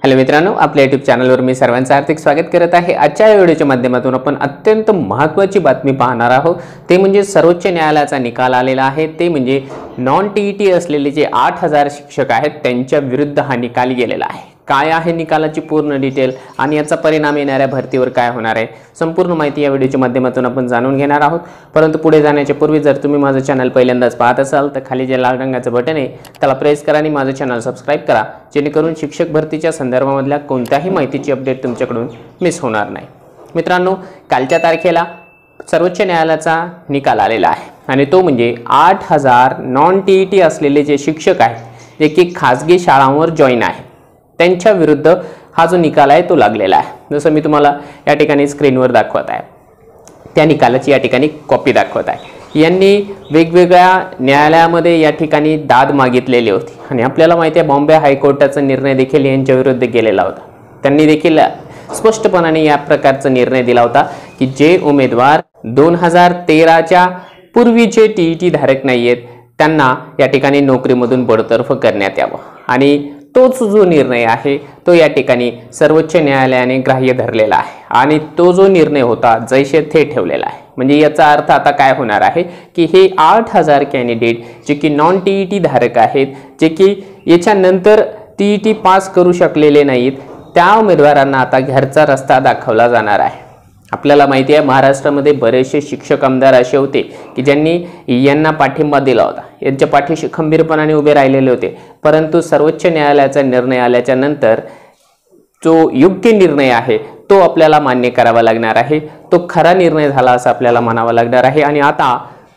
Hello मित्रांनो, आपल्या YouTube चॅनलवर मी सर्वांचं हार्दिक स्वागत करत आहे। आजच्या व्हिडिओच्या माध्यमातून आपण अत्यंत महत्त्वाची बातमी पाहणार आहोत। ते म्हणजे सर्वोच्च न्यायालयाचा निकाल आलेला आहे। ते म्हणजे नॉन टीईटी असलेले जे 8000 शिक्षक आहेत त्यांच्या विरुद्ध हा निकाल गेलेला आहे। काय आहे निकालाची पूर्ण डिटेल आणि याचा परिणाम येणाऱ्या भरतीवर काय होणार आहे, संपूर्ण माहिती या व्हिडिओच्या माध्यमातून आपण जाणून घेणार आहोत। परंतु पुढे जाण्याच्या पूर्वी जर तुम्ही माझं चॅनल पहिल्यांदाच पाहत असाल तर खाली जे लाल रंगाचं बटन आहे त्याला प्रेस करा आणि माझं चॅनल सबस्क्राइब करा, जेणेकरून शिक्षक भरतीच्या संदर्भामधल्या कोणत्याही माहितीची अपडेट तुमच्याकडून मिस होणार नाही। मित्रांनो, कालच्या तारखेला सर्वोच्च न्यायालयाचा निकाल आलेला आहे आणि तो म्हणजे 8000 नॉन टीईटी असलेले जे शिक्षक आहेत, जे की खाजगी शाळांवर जॉईन आहेत, त्यांच्या विरुद्ध हा जो निकाल आहे तो लागलेला आहे। जसं मी तुम्हाला या ठिकाणी स्क्रीनवर दाखवत आहे, त्या निकालाची या ठिकाणी कॉपी दाखवत आहे। यांनी वेगवेगळ्या न्यायालयामध्ये या ठिकाणी दाद मागितलेली होती आणि आपल्याला माहिती आहे बॉम्बे हायकोर्टाचा निर्णय देखील यांच्या विरुद्ध गेलेला होता। त्यांनी देखील स्पष्टपणाने या प्रकारचा निर्णय दिला होता की जे उमेदवार 2013च्या पूर्वीचे टीईटी धारक नाही आहेत त्यांना या ठिकाणी नोकरीमधून बडतर्फ करण्यात यावं आणि तोच जो निर्णय आहे तो या ठिकाणी सर्वोच्च न्यायालयाने ग्राह्य धरलेला आहे आणि तो जो निर्णय होता जैसे थे ठेवलेला आहे। म्हणजे याचा अर्थ आता काय होणार आहे की हे 8000 कॅन्डिडेट जे की नॉन टीईटी धारक आहेत, जे की याच्यानंतर टीईटी पास करू शकलेले नाहीत, त्या उमेदवारांना आता घरचा रस्ता दाखवला जाणार आहे। आपल्याला माहिती आहे महाराष्ट्रामध्ये बरेचसे शिक्षक आमदार असे होते की ज्यांनी यांना पाठिंबा दिला होता, यांच्या पाठीशी खंबीरपणाने उभे राहिलेले होते। परंतु सर्वोच्च न्यायालयाचा निर्णय आल्याच्या नंतर जो योग्य निर्णय आहे तो आपल्याला मान्य करावा लागणार आहे, तो खरा निर्णय झाला असं आपल्याला म्हणावं लागणार आहे। आणि आता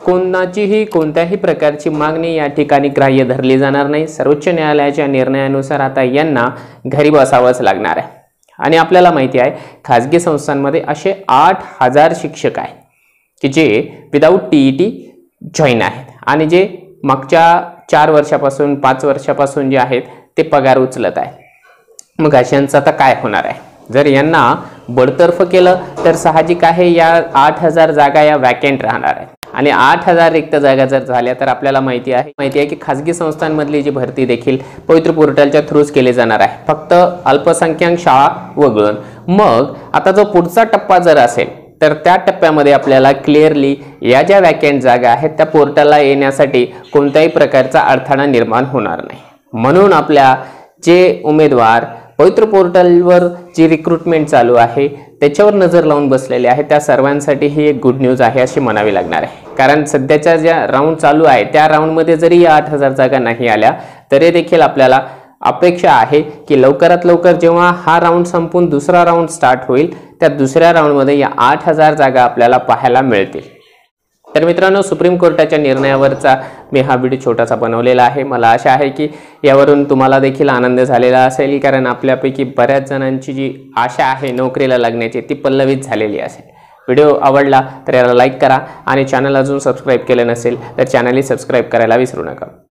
कोणत्याही प्रकारची मागणी या ठिकाणी ग्राह्य धरली जाणार नाही। सर्वोच्च न्यायालयाच्या निर्णयानुसार आता यांना घरी बसावंच लागणार आहे। आणि आपल्याला माहिती आहे खाजगी संस्थांमध्ये असे 8000 शिक्षक आहेत की जे विदाऊट टीईटी जॉईन आहेत आणि जे मागच्या 4 वर्षापासून 5 वर्षापासून जे आहेत ते पगार उचलत आहेत। मग अशांचं आता काय होणार आहे? जर यांना बडतर्फ केलं तर साहजिक आहे या 8000 जागा या वॅकेंट राहणार आहेत आणि 8000 रिक्त जागा जर झाल्या तर आपल्याला माहिती आहे की खाजगी संस्थांमधली जी भरती देखील पवित्र पोर्टलच्या थ्रूच केली जाणार आहे, फक्त अल्पसंख्याक शाळा वगळून। मग आता जो पुढचा टप्पा जर असेल तर त्या टप्प्यामध्ये आपल्याला क्लिअरली या ज्या वॅकेंट जागा आहेत त्या पोर्टलला येण्यासाठी कोणत्याही प्रकारचा अडथळा निर्माण होणार नाही। म्हणून आपल्या जे उमेदवार पवित्र पोर्टलवर जी रिक्रुटमेंट चालू आहे त्याच्यावर नजर लावून बसलेले आहे त्या सर्वांसाठी ही एक गुड न्यूज आहे अशी म्हणावी लागणार आहे। कारण सध्याच्या ज्या राऊंड चालू आहे त्या राऊंडमध्ये जरी या 8000 जागा नाही आल्या तरी देखील आपल्याला अपेक्षा आहे की लवकरात लवकर जेव्हा हा राऊंड संपून दुसरा राऊंड स्टार्ट होईल त्या दुसऱ्या राऊंडमध्ये या 8000 जागा आपल्याला पाहायला मिळतील। तर मित्रांनो, सुप्रीम कोर्टाच्या निर्णयावरचा मी हा व्हिडिओ छोटासा बनवलेला आहे। मला आशा आहे की यावरून तुम्हाला देखील आनंद झालेला असेल, कारण आपल्यापैकी बऱ्याच जणांची जी आशा आहे नोकरीला लागण्याची ती पल्लवित झालेली असेल। व्हिडिओ आवडला तर याला लाईक करा आणि चॅनल अजून सबस्क्राईब केलं नसेल तर चॅनलही सबस्क्राईब करायला विसरू नका।